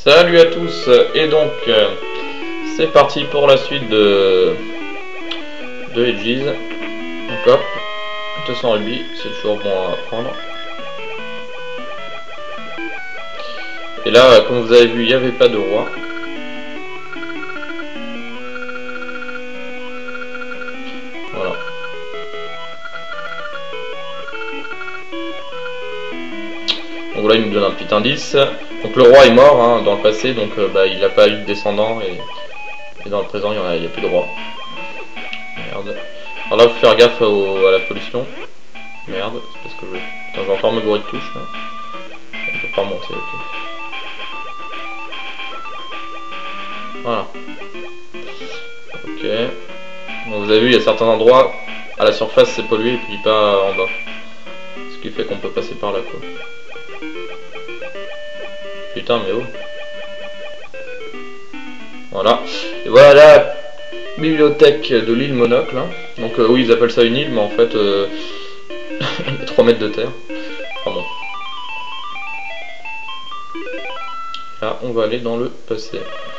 Salut à tous, et donc c'est parti pour la suite de Edges. Donc hop, 200 rubis, c'est toujours bon à prendre. Et là, comme vous avez vu, il n'y avait pas de roi. Voilà. Donc là, il nous donne un petit indice. Donc le roi est mort hein, dans le passé, donc il n'a pas eu de descendant et dans le présent, il n'y a plus de roi. Merde. Alors là, il faut faire gaffe à la pollution. Merde, c'est parce que je... Putain, j'ai encore me gourrer de touche. Là. On peut pas remonter, ok. Voilà. Ok. Donc, vous avez vu, il y a certains endroits, à la surface c'est pollué et puis pas en bas. Ce qui fait qu'on peut passer par là quoi. Putain mais oh. Voilà. Et voilà la bibliothèque de l'île Monocle. Hein. Donc oui ils appellent ça une île mais en fait il y a 3 mètres de terre. Enfin bon. Là on va aller dans le passé.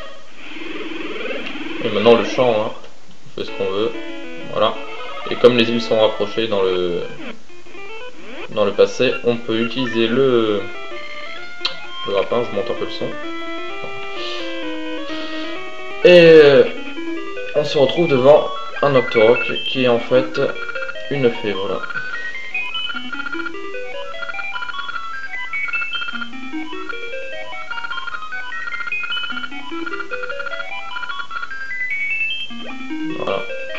Et maintenant le champ, hein. On fait ce qu'on veut. Voilà. Et comme les îles sont rapprochées dans le passé, on peut utiliser le grappin, je monte un peu le son. Et on se retrouve devant un Octorok qui est en fait une fée, voilà. Voilà.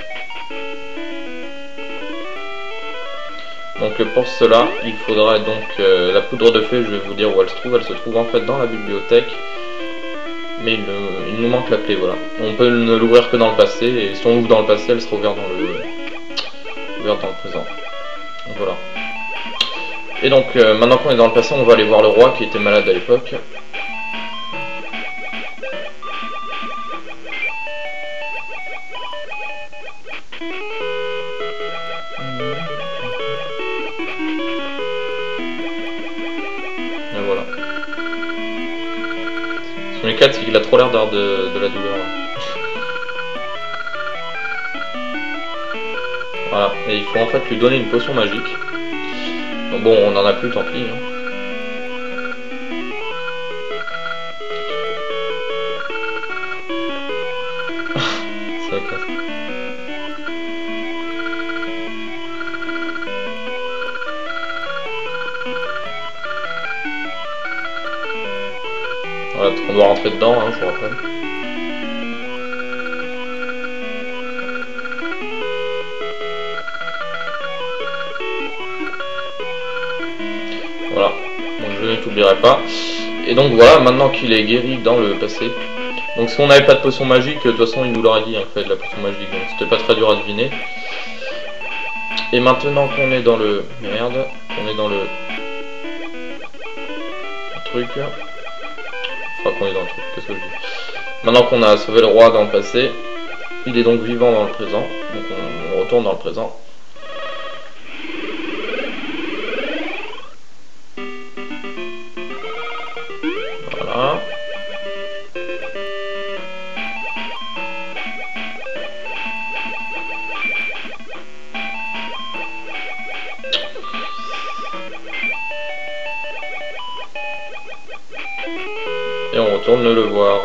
Donc pour cela, il faudra donc la poudre de fée, je vais vous dire où elle se trouve en fait dans la bibliothèque. Mais il nous manque la clé, voilà. On peut ne l'ouvrir que dans le passé, et si on ouvre dans le passé, elle sera ouverte dans le présent. Donc voilà. Et donc maintenant qu'on est dans le passé, on va aller voir le roi qui était malade à l'époque. Et voilà. Son éclate, c'est qu'il a trop l'air d'avoir de la douleur. Voilà, et il faut en fait lui donner une potion magique. Donc bon, on en a plus, tant pis. Hein. Ça casse. Voilà, on doit rentrer dedans, hein, je vous rappelle. Voilà, donc je ne t'oublierai pas. Et donc voilà, maintenant qu'il est guéri dans le passé. Donc si on n'avait pas de potion magique, de toute façon il nous l'aurait dit, hein, qu'il fallait de la potion magique, donc c'était pas très dur à deviner. Et maintenant qu'on est dans le... Merde, qu'on est dans le truc... Enfin qu'on est dans le truc, qu'est-ce que je dis? Maintenant qu'on a sauvé le roi dans le passé, il est donc vivant dans le présent, donc on retourne dans le présent. Voilà. Et on retourne le voir.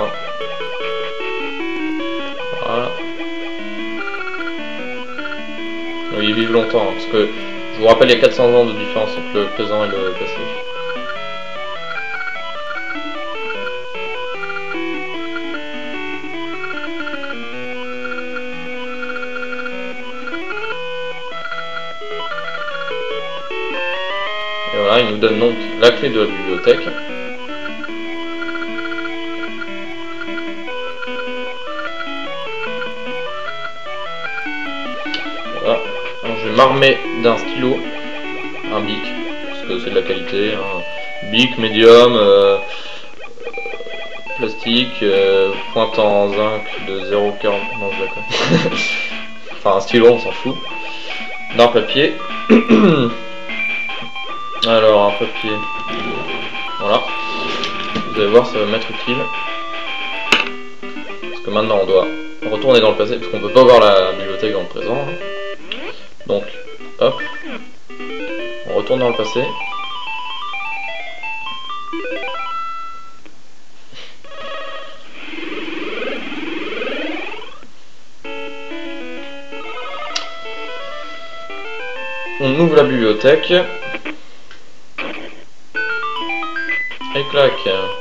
Voilà. Oui, ils vivent longtemps, hein, parce que je vous rappelle, il y a 400 ans de différence entre le présent et le passé. Et voilà, il nous donne donc la clé de la bibliothèque. Voilà. Alors, je vais m'armer d'un stylo, un bic, parce que c'est de la qualité, un bic, médium, plastique, pointe en zinc de 0,40, non je la connais. Enfin un stylo, on s'en fout. D'un papier. Alors un papier, voilà, Vous allez voir, ça va m'être utile. Parce que maintenant on doit retourner dans le passé, parce qu'on peut pas voir la bibliothèque dans le présent. Hein. Donc, hop, on retourne dans le passé. On ouvre la bibliothèque. Et clac.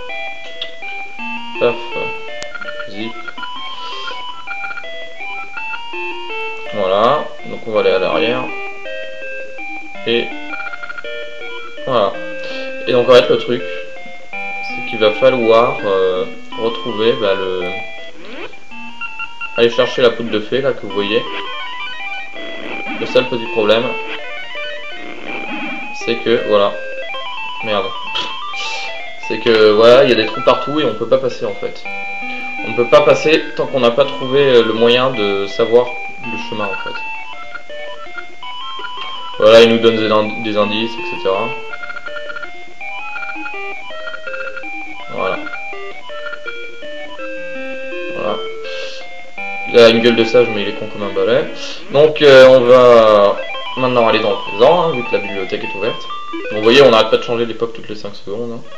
Paf. Zip. Voilà. Donc on va aller à l'arrière. Et voilà. Et donc en fait le truc, c'est qu'il va falloir retrouver aller chercher la poudre de fée là que vous voyez. Le seul petit problème, c'est que voilà. Merde. C'est que voilà, il y a des trous partout et on peut pas passer en fait. On ne peut pas passer tant qu'on n'a pas trouvé le moyen de savoir le chemin en fait. Voilà, il nous donne des indices, etc. Voilà. Voilà. Il a une gueule de sage mais il est con comme un balai. Donc on va maintenant aller dans le présent, hein, vu que la bibliothèque est ouverte. Donc, vous voyez, on n'arrête pas de changer l'époque toutes les 5 secondes. Hein.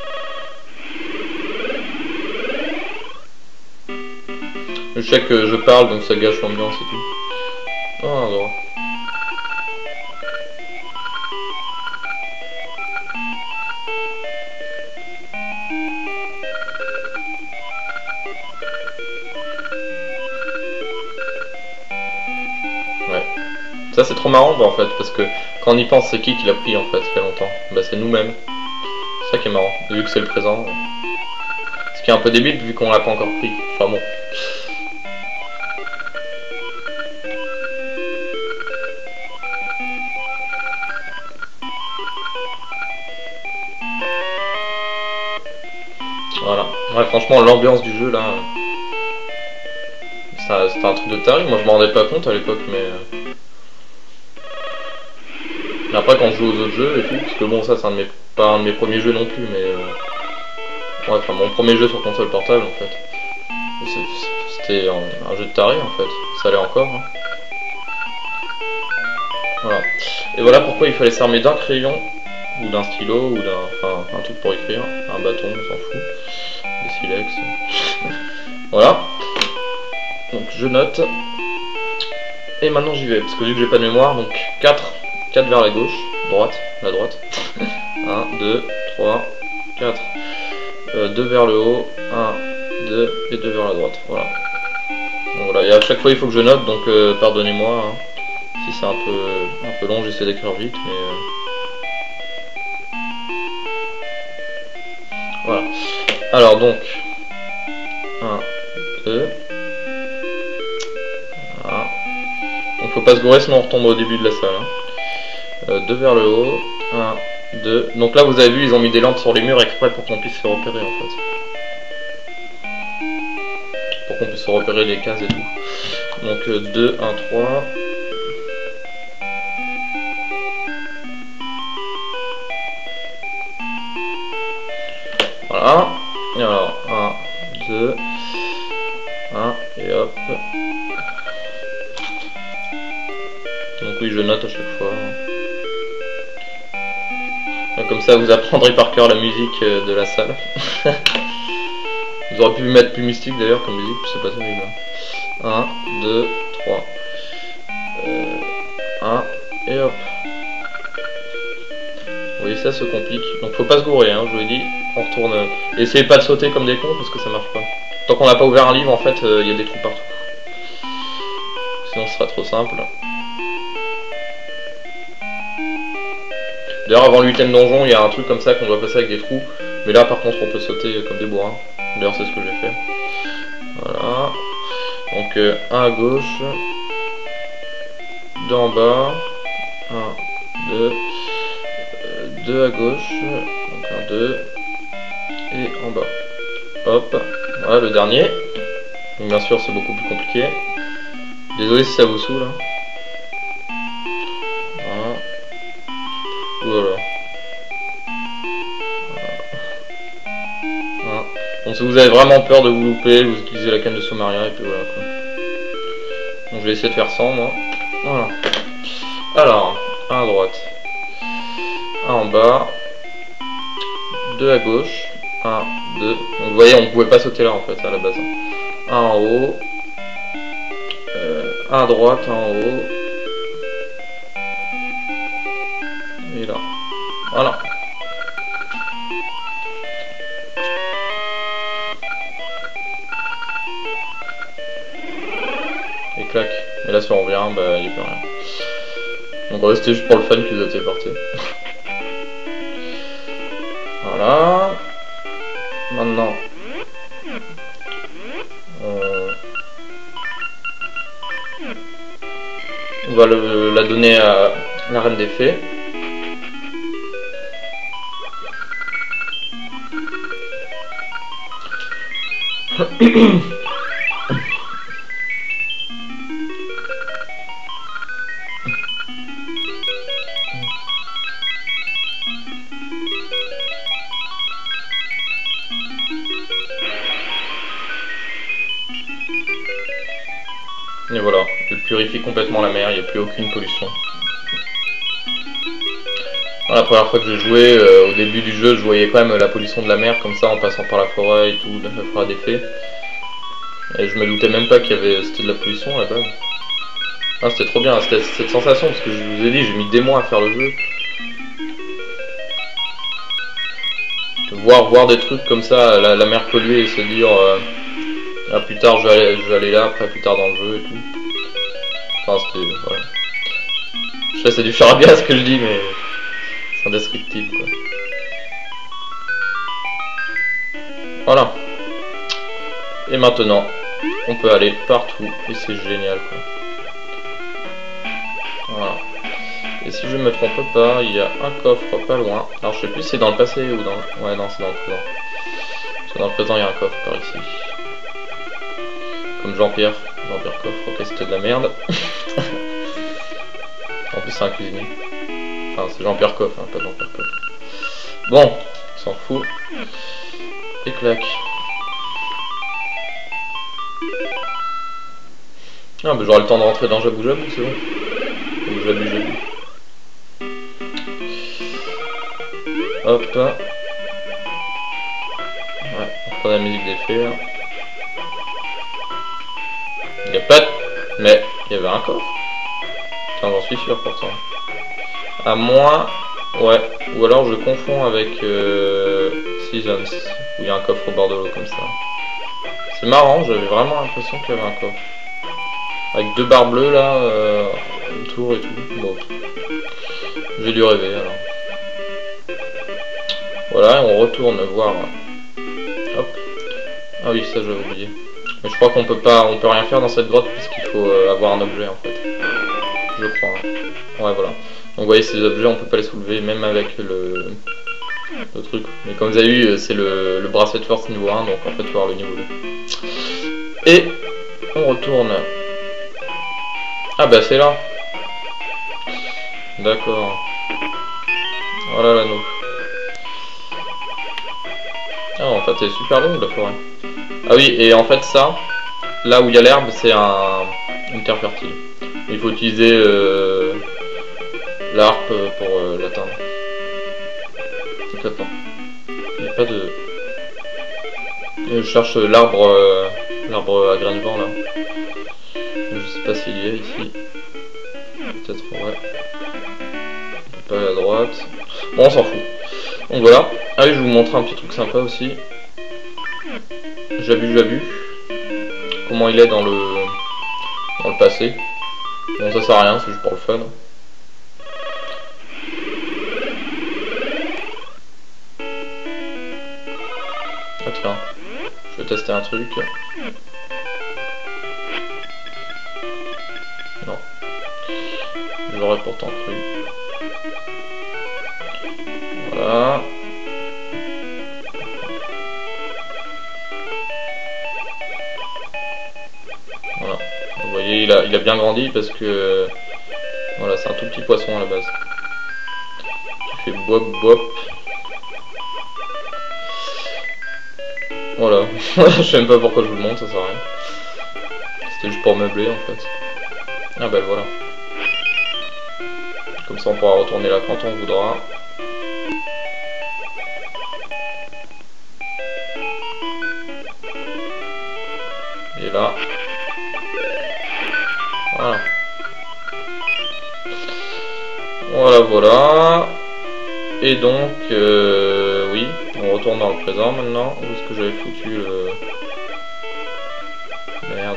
Je sais que je parle donc ça gâche l'ambiance et tout. Oh, un endroit. Ouais. Ça c'est trop marrant en fait, parce que quand on y pense, c'est qui l'a pris en fait, il y a longtemps. Bah c'est nous-mêmes. C'est ça qui est marrant, vu que c'est le présent. Ce qui est un peu débile vu qu'on l'a pas encore pris. Enfin bon. Voilà. Ouais, franchement, l'ambiance du jeu là, c'était un truc de taré. Moi je m'en rendais pas compte à l'époque, mais après quand je joue aux autres jeux et tout, parce que bon, ça c'est pas un de mes premiers jeux non plus, mais ouais, enfin mon premier jeu sur console portable en fait. C'était un jeu de taré en fait, ça allait encore. Hein. Voilà. Et voilà pourquoi il fallait s'armer d'un crayon, ou d'un stylo, ou enfin un truc pour écrire, un bâton, on s'en fout. Des silex. Voilà. Donc je note. Et maintenant j'y vais, parce que vu que j'ai pas de mémoire, donc 4 vers la gauche, la droite. 1, 2, 3, 4. 2 vers le haut, 1, 2 et 2 vers la droite. Voilà. Donc voilà, et à chaque fois il faut que je note, donc pardonnez-moi hein, si c'est un peu long, j'essaie d'écrire vite, mais voilà. Alors donc 1, 2. Voilà. Donc faut pas se gourer sinon on retombe au début de la salle. Hein. 2 vers le haut. 1, 2. Donc là vous avez vu ils ont mis des lampes sur les murs exprès pour qu'on puisse se repérer en fait. Pour qu'on puisse se repérer les cases et tout. Donc 2, 1, 3. Voilà. Et alors 1, 2. 1 et hop. Donc oui je note à chaque fois. Comme ça vous apprendrez par cœur la musique de la salle. Vous auriez pu mettre plus mystique d'ailleurs comme musique, c'est pas terrible. 1, 2, 3. 1 et hop. Vous voyez ça se complique. Donc faut pas se gourer, hein, je vous l'ai dit. On retourne. Essayez pas de sauter comme des cons parce que ça marche pas. Tant qu'on n'a pas ouvert un livre en fait, il y a des trous partout. Sinon ce sera trop simple. D'ailleurs avant le 8ème donjon il y a un truc comme ça qu'on doit passer avec des trous. Mais là par contre on peut sauter comme des bourrins. D'ailleurs c'est ce que j'ai fait. Voilà. Donc 1 à gauche. 2 en bas. 1, 2. 2 à gauche. Donc 1, 2. Et en bas. Hop. Voilà le dernier. Donc bien sûr c'est beaucoup plus compliqué. Désolé si ça vous saoule. Hein. Voilà. si vous avez vraiment peur de vous louper, vous utilisez la canne de Somaria et puis voilà quoi. Donc je vais essayer de faire 100 moi. Voilà. Alors, un à droite, un en bas, 2 à gauche, 1, 2. Donc vous voyez, on pouvait pas sauter là en fait à la base. Un en haut, un à droite, un en haut, et là. Voilà. Et clac. Et là si on revient, bah il n'y a plus rien. Donc ouais, c'était juste pour le fun que vous êtes téléporté. Voilà. Maintenant, on va la donner à la reine des fées. Et voilà, elle purifie complètement la mer, il n'y a plus aucune pollution. La première fois que je jouais, au début du jeu, je voyais quand même la pollution de la mer, comme ça, en passant par la forêt et tout, la forêt des fées. Et je me doutais même pas qu'il y avait, c'était de la pollution là-bas. Ah, c'était trop bien, c'était cette sensation, parce que je vous ai dit, j'ai mis des mois à faire le jeu. Voir des trucs comme ça, la mer polluée, et se dire... ah, plus tard je vais aller là, après plus tard dans le jeu et tout. Enfin c'était... voilà. Je sais c'est du charabia ce que je dis mais... c'est indescriptible quoi. Voilà. Et maintenant, on peut aller partout et c'est génial quoi. Voilà. Et si je me trompe pas, il y a un coffre pas loin. Alors je sais plus si c'est dans le passé ou dans... ouais non c'est dans le présent. Parce que dans le présent il y a un coffre par ici. Comme Jean-Pierre Coffre, ok c'était de la merde. En plus c'est un cuisinier. Enfin c'est Jean-Pierre Coffre, hein, pas Jean-Pierre Coffre. Bon, on s'en fout. Et clac. Ah bah j'aurai le temps de rentrer dans Jabou Jabou, c'est bon. Ou Jabou Jabou. Hop. Ouais, on prend la musique des fées là. Il n'y a pas de... mais il y avait un coffre. Enfin, j'en suis sûr pourtant. À moins... ouais. Ou alors je confonds avec Seasons. Où il y a un coffre au bord de l'eau comme ça. C'est marrant, j'avais vraiment l'impression qu'il y avait un coffre. Avec 2 barres bleues là, autour et tout. Bon. J'ai dû rêver alors. Voilà, et on retourne voir. Hop. Ah oui, ça j'avais oublié. Mais je crois qu'on peut pas, on peut rien faire dans cette grotte puisqu'il faut avoir un objet en fait. Je crois. Ouais voilà. Donc vous voyez ces objets on peut pas les soulever même avec le truc. Mais comme vous avez vu c'est le bracelet de force niveau 1 donc en fait il faut avoir le niveau 2. Et on retourne. Ah bah c'est là. D'accord. Voilà l'anneau. Ah en fait c'est super longue la forêt. Ah oui, et en fait ça, là où il y a l'herbe, c'est une terre fertile. Il faut utiliser l'arpe pour l'atteindre. Donc attends, il n'y a pas de... je cherche l'arbre à grains de vent là. Je sais pas s'il y a ici. Peut-être ouais. Pas à droite. Bon on s'en fout. Donc voilà. Ah oui je vais vous montrer un petit truc sympa aussi. Jabu. Comment il est dans le passé. Bon ça sert à rien, c'est juste pour le fun. Ah tiens, je vais tester un truc. Non. J'aurais pourtant cru. Voilà. Voilà. Vous voyez, il a bien grandi parce que... voilà, c'est un tout petit poisson à la base. Qui fait bop bop. Voilà, je sais même pas pourquoi je vous le montre, ça sert à rien. C'était juste pour meubler en fait. Ah ben voilà. Comme ça on pourra retourner là quand on voudra. Et là. Voilà. Voilà, voilà. Et donc, oui, on retourne dans le présent maintenant. Où est-ce que j'avais foutu le... Merde.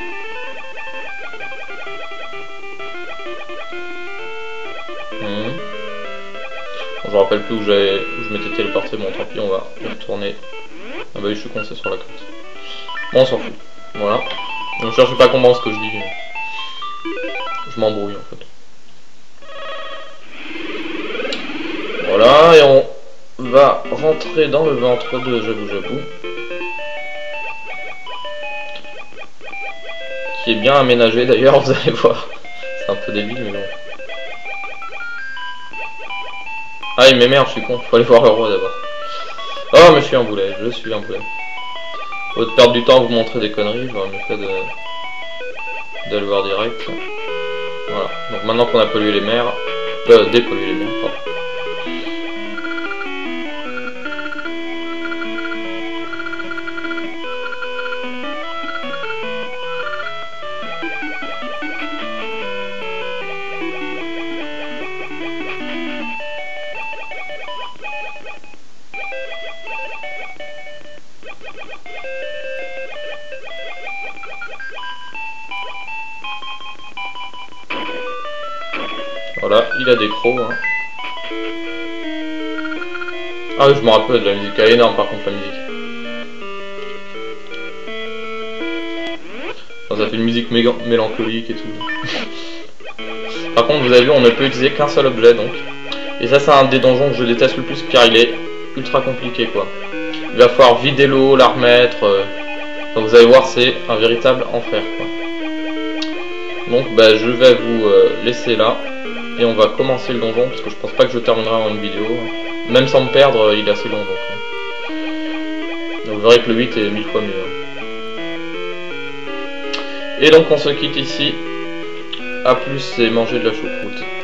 Bon, je me rappelle plus où je m'étais téléporté. Bon, tant pis, on va retourner. Ah bah oui, je suis coincé sur la carte. Bon, on s'en fout. Voilà. Ne cherchez pas comment ce que je dis. Je m'embrouille en fait. Voilà, et on va rentrer dans le ventre de Jabou Jabou. Qui est bien aménagé d'ailleurs, vous allez voir. C'est un peu débile, mais bon. Ah, il m'émerde, je suis con. Faut aller voir le roi d'abord. Oh, mais je suis un boulet, je suis un boulet. Au lieu de perdre du temps à vous montrer des conneries, j'aurais mieux fait de le voir direct. Voilà, donc maintenant qu'on a pollué les mers, dépollué les mers, pardon. Voilà, il a des crocs. Hein. Ah oui, je me rappelle de la musique. Elle est énorme par contre la musique. Enfin, ça fait une musique mélancolique et tout. Par contre, vous avez vu, on ne peut utiliser qu'un seul objet donc. Et ça, c'est un des donjons que je déteste le plus car il est ultra compliqué quoi. Il va falloir vider l'eau, la remettre. Donc vous allez voir, c'est un véritable enfer quoi. Donc bah, je vais vous laisser là. Et on va commencer le donjon parce que je pense pas que je terminerai en une vidéo. Même sans me perdre, il est assez long donc. Vous verrez que le 8 est 1000 fois mieux. Et donc on se quitte ici. A plus et manger de la choucroute.